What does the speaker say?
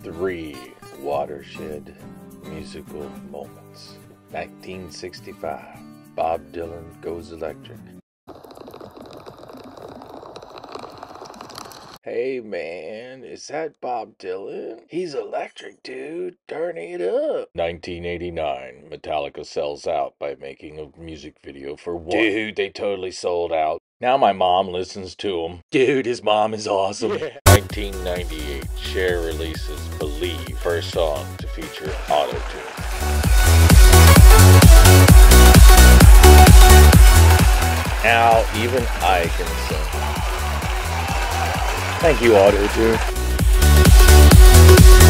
3 watershed musical moments. 1965, Bob Dylan goes electric. Hey man, is that Bob Dylan? He's electric, dude. Turn it up. 1989, Metallica sells out by making a music video for one. Dude, they totally sold out. Now my mom listens to him. Dude, his mom is awesome. Yeah. 1998, Cher releases Believe, first song to feature auto-tune. Now even I can sing. Thank you, auto-tune.